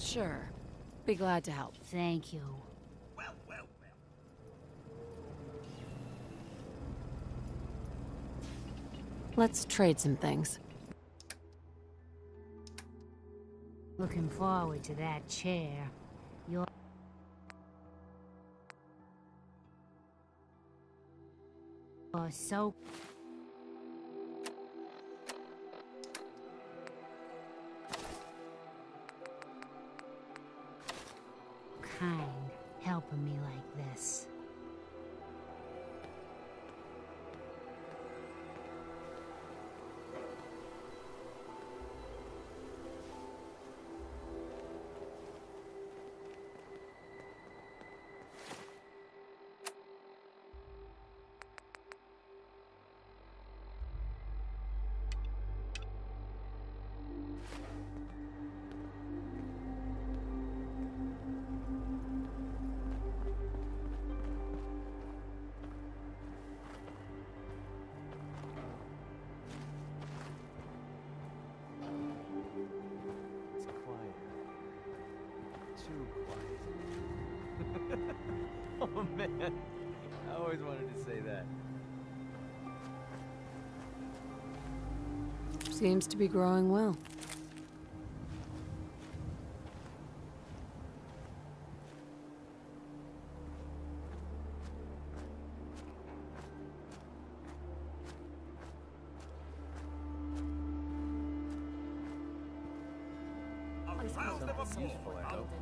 Sure. Be glad to help. Thank you. Let's trade some things. Looking forward to that chair. You're so kind, helping me like this. It's quiet. Too quiet. Oh man, I always wanted to say that. Seems to be growing well. Something useful, I hope.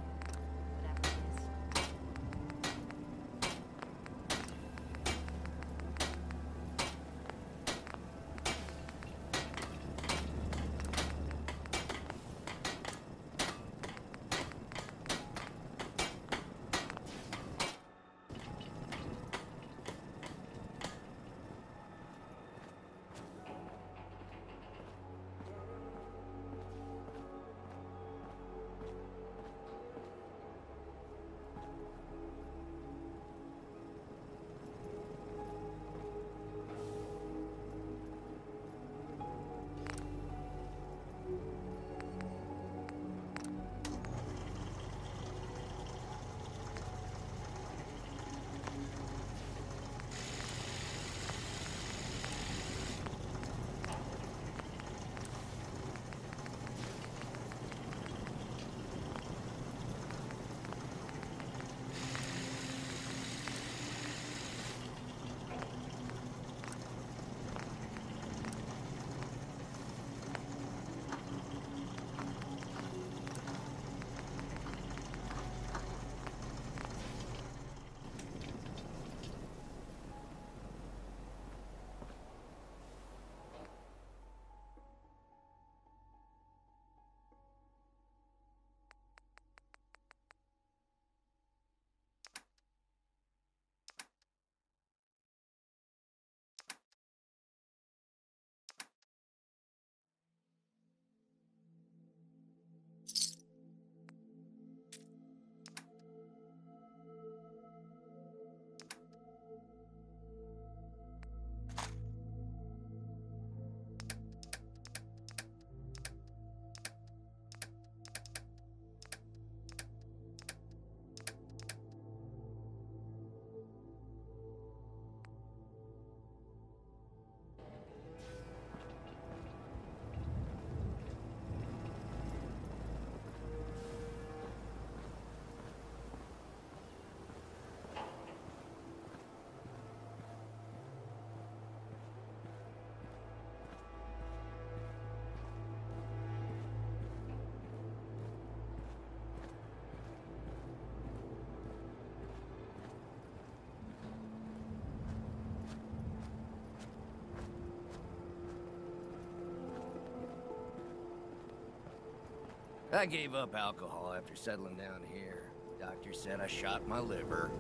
I gave up alcohol after settling down here. Doctor said I shot my liver.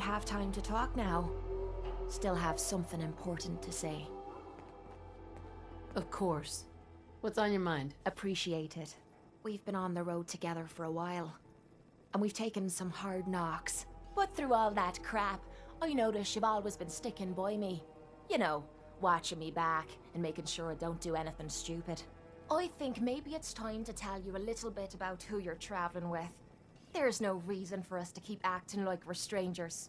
You have time to talk now. Still have something important to say. Of course. What's on your mind? Appreciate it. We've been on the road together for a while. And we've taken some hard knocks. But through all that crap, I notice you've always been sticking by me. You know, watching me back and making sure I don't do anything stupid. I think maybe it's time to tell you a little bit about who you're traveling with. There's no reason for us to keep acting like we're strangers.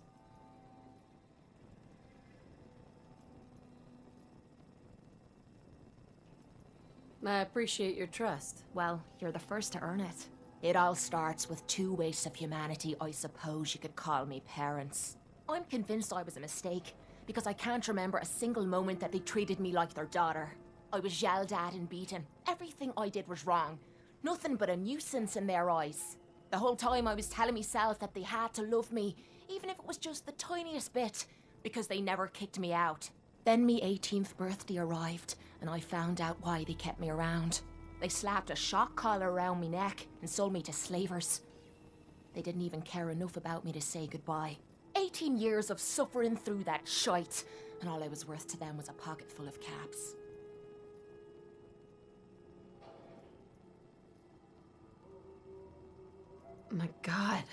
I appreciate your trust. Well, you're the first to earn it. It all starts with two wastes of humanity I suppose you could call me parents. I'm convinced I was a mistake, because I can't remember a single moment that they treated me like their daughter. I was yelled at and beaten. Everything I did was wrong. Nothing but a nuisance in their eyes. The whole time I was telling myself that they had to love me, even if it was just the tiniest bit, because they never kicked me out. Then me 18th birthday arrived, and I found out why they kept me around. They slapped a shock collar around me neck and sold me to slavers. They didn't even care enough about me to say goodbye. 18 years of suffering through that shite, and all I was worth to them was a pocket full of caps. My God.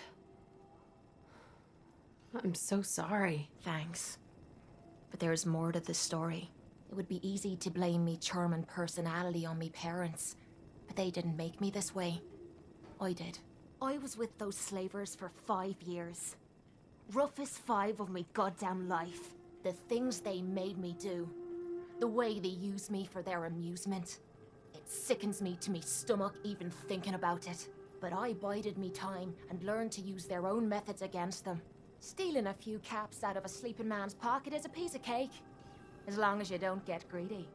I'm so sorry. Thanks. But there's more to the story. It would be easy to blame me charming personality on me parents, but they didn't make me this way. I did. I was with those slavers for 5 years. Roughest 5 of my goddamn life. The things they made me do. The way they used me for their amusement. It sickens me to me stomach even thinking about it. But I bided me time and learned to use their own methods against them. Stealing a few caps out of a sleeping man's pocket is a piece of cake. As long as you don't get greedy.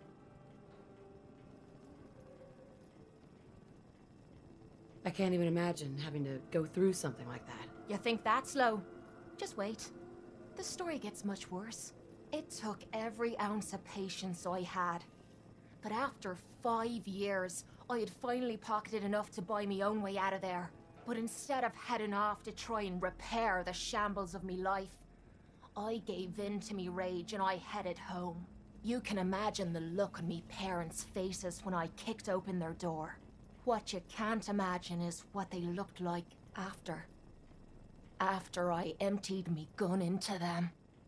I can't even imagine having to go through something like that. You think that's low? Just wait. The story gets much worse. It took every ounce of patience I had. But after 5 years, I had finally pocketed enough to buy me own way out of there. But instead of heading off to try and repair the shambles of me life, I gave in to me rage and I headed home. You can imagine the look on me parents' faces when I kicked open their door. What you can't imagine is what they looked like after. After I emptied me gun into them.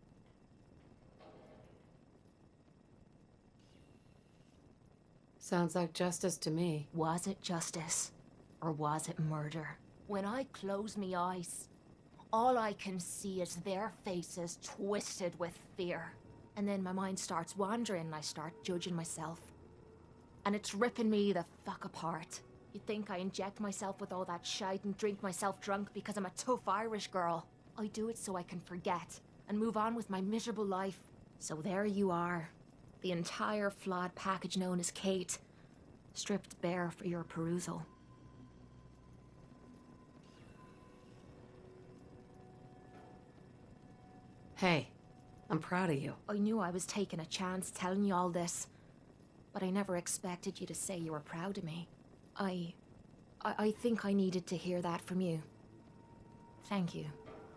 Sounds like justice to me. Was it justice? Or was it murder? When I close me eyes, all I can see is their faces twisted with fear. And then my mind starts wandering and I start judging myself. And it's ripping me the fuck apart. You'd think I inject myself with all that shite and drink myself drunk because I'm a tough Irish girl. I do it so I can forget and move on with my miserable life. So there you are. The entire flawed package known as Kate, stripped bare for your perusal. Hey, I'm proud of you. I knew I was taking a chance telling you all this, but I never expected you to say you were proud of me. I think I needed to hear that from you. Thank you.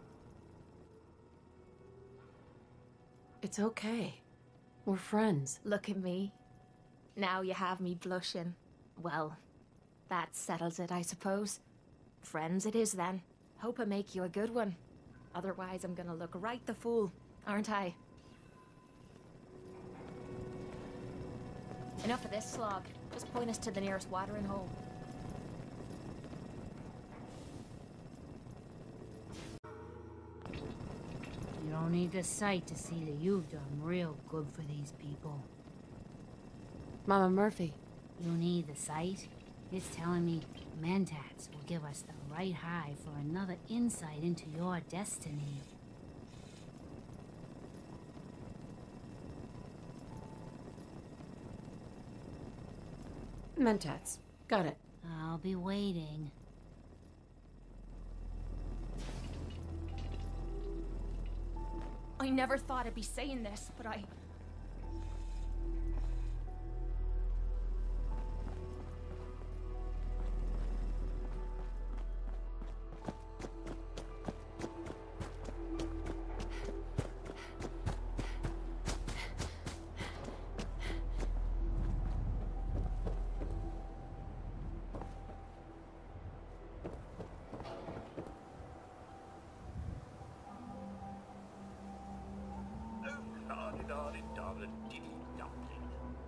It's okay. We're friends. Look at me. Now you have me blushing. Well, that settles it, I suppose. Friends it is then. Hope I make you a good one. Otherwise I'm gonna look right the fool, aren't I? Enough of this slog. Just point us to the nearest watering hole. You don't need the sight to see that you've done real good for these people. Mama Murphy. You need the sight? It's telling me Mentats will give us the right high for another insight into your destiny. Mentats. Got it. I'll be waiting. I never thought I'd be saying this, but I... for a diddy dumpling.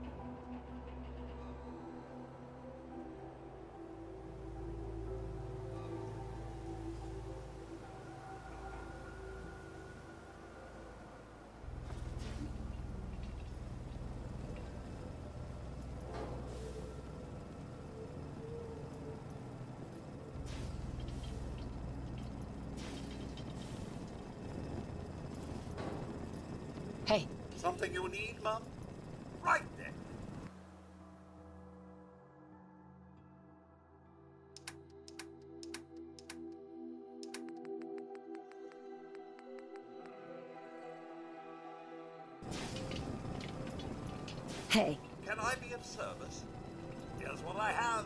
Hey, Something you need, Mum? Right then. hey. Can I be of service? Here's what I have.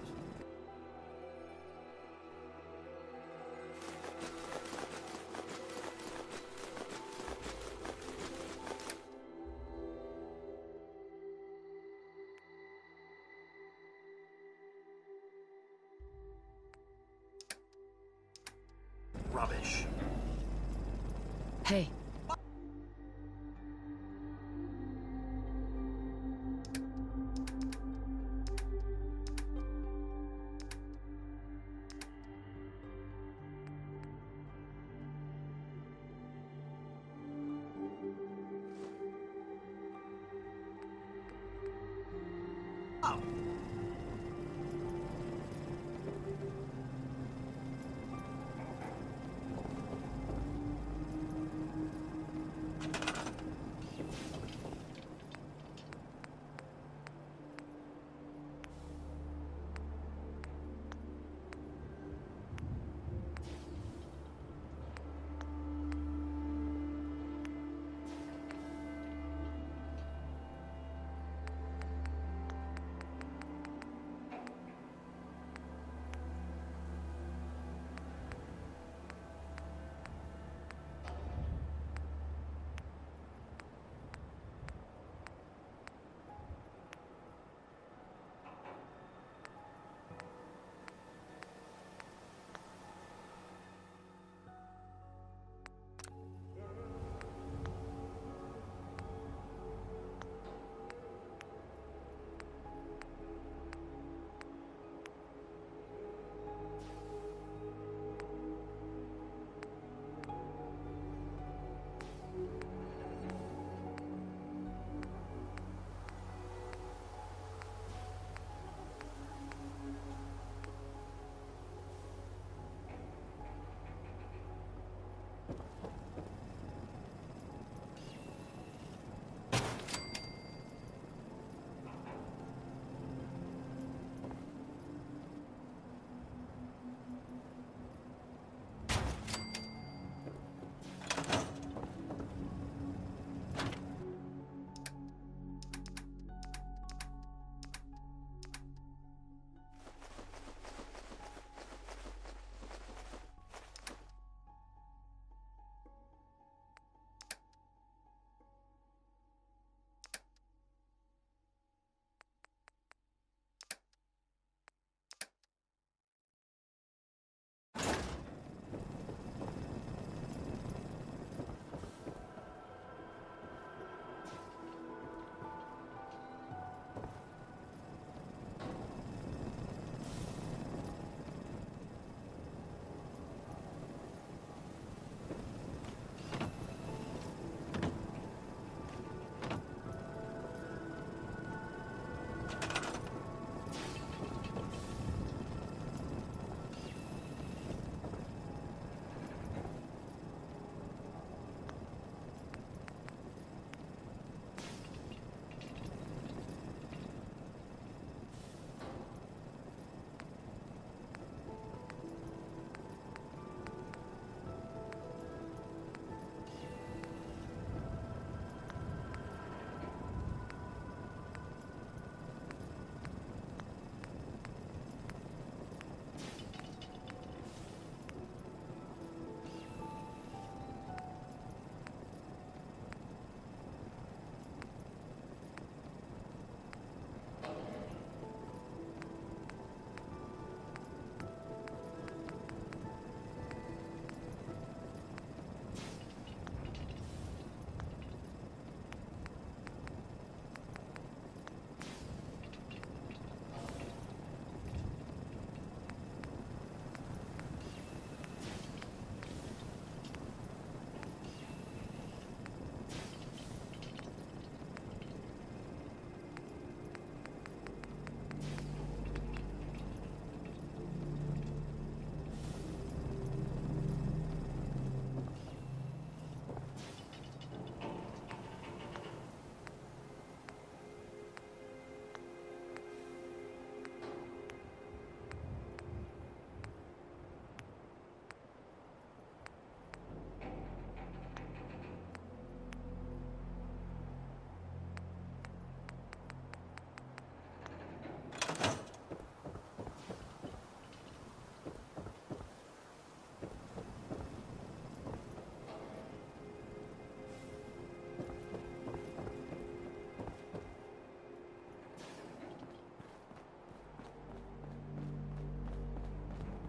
Rubbish. Hey. Oh.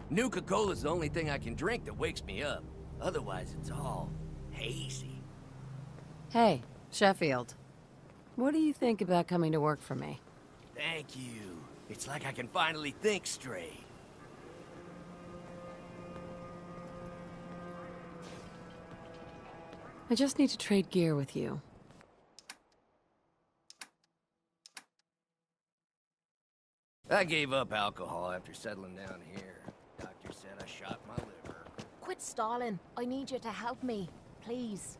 Nuka-Cola's the only thing I can drink that wakes me up. Otherwise, it's all hazy. Hey, Sheffield. What do you think about coming to work for me? Thank you. It's like I can finally think straight. I just need to trade gear with you. I gave up alcohol after settling down here. Doctor said I shot my liver. Quit stalling. I need you to help me. Please.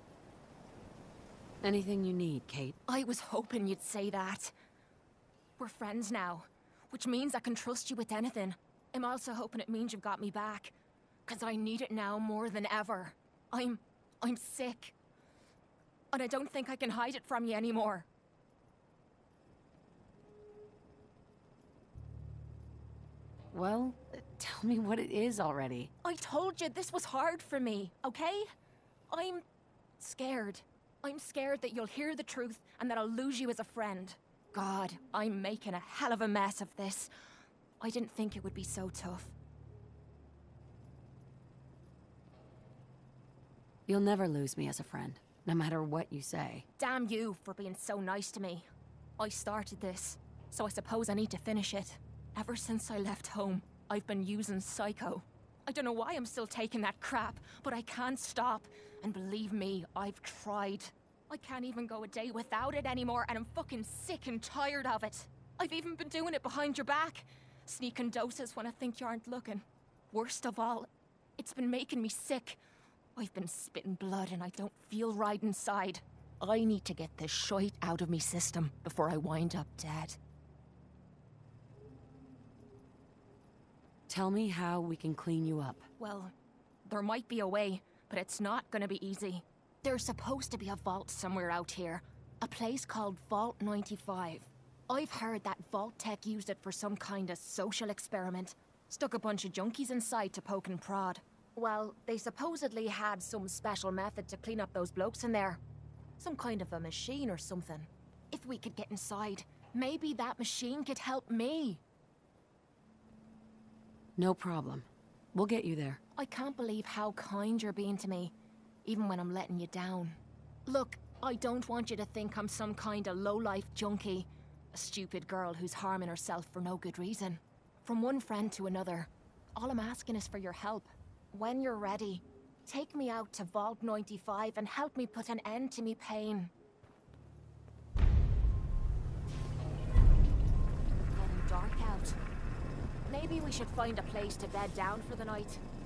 Anything you need, Kate. I was hoping you'd say that. We're friends now, which means I can trust you with anything. I'm also hoping it means you've got me back. 'Cause I need it now more than ever. I'm sick. And I don't think I can hide it from you anymore. Well, tell me what it is already. I told you this was hard for me, okay? I'm scared. I'm scared that you'll hear the truth and that I'll lose you as a friend. God, I'm making a hell of a mess of this. I didn't think it would be so tough. You'll never lose me as a friend, no matter what you say. Damn you for being so nice to me. I started this, so I suppose I need to finish it. Ever since I left home, I've been using Psycho. I don't know why I'm still taking that crap, but I can't stop. And believe me, I've tried. I can't even go a day without it anymore, and I'm fucking sick and tired of it. I've even been doing it behind your back. Sneaking doses when I think you aren't looking. Worst of all, it's been making me sick. I've been spitting blood and I don't feel right inside. I need to get this shite out of me system before I wind up dead. Tell me how we can clean you up. Well, there might be a way, but it's not gonna be easy. There's supposed to be a vault somewhere out here. A place called Vault 95. I've heard that Vault Tech used it for some kind of social experiment. Stuck a bunch of junkies inside to poke and prod. Well, they supposedly had some special method to clean up those blokes in there. Some kind of a machine or something. If we could get inside, maybe that machine could help me. No problem. We'll get you there. I can't believe how kind you're being to me, even when I'm letting you down. Look, I don't want you to think I'm some kind of low-life junkie. A stupid girl who's harming herself for no good reason. From one friend to another, all I'm asking is for your help. When you're ready, take me out to Vault 95 and help me put an end to me pain. Getting dark out. Maybe we should find a place to bed down for the night.